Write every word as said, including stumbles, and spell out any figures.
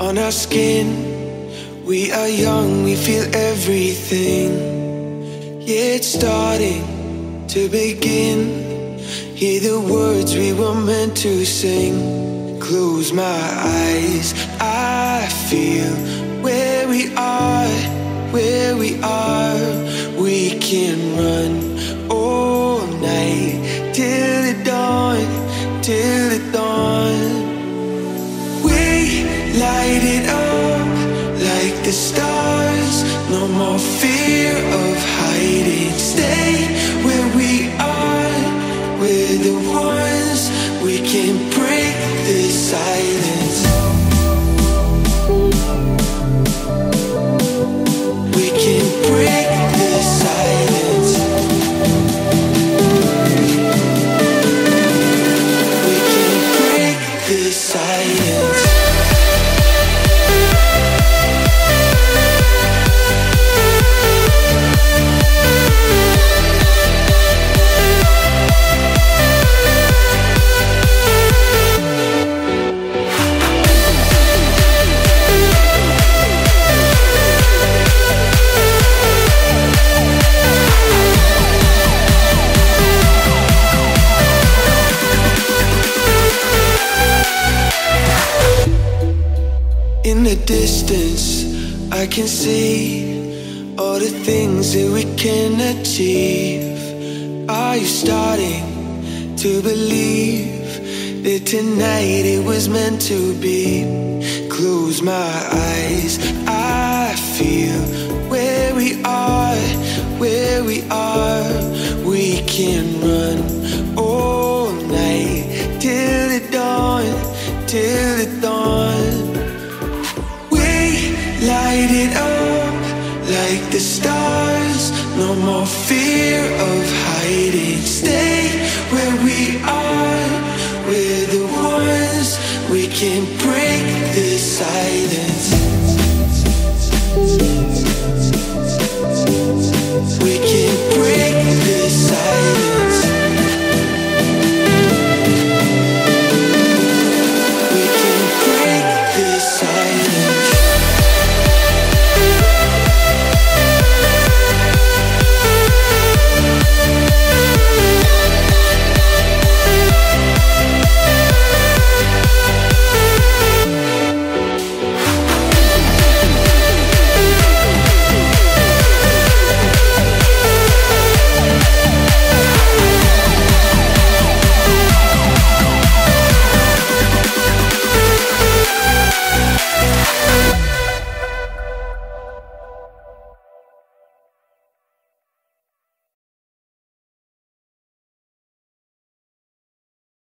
on our skin. We are young, we feel everything. Yeah, it's starting to begin. Hear the words we were meant to sing. Close my eyes, I feel where we are, where we are. We can run all night till the dawn, till the dawn. We light it up like the stars. No more fear of hiding. Stay where we are. We're the ones. We can break the silence. We can break the silence. We can break the silence. In the distance, I can see all the things that we can achieve. Are you starting to believe that tonight it was meant to be? Close my eyes, I feel where we are, where we are. We can run all night till the dawn, till the dawn. Light it up like the stars. No more fear of hiding. Stay where we are. We're the ones. We can break the silence. We can break the silence. We can break the silence.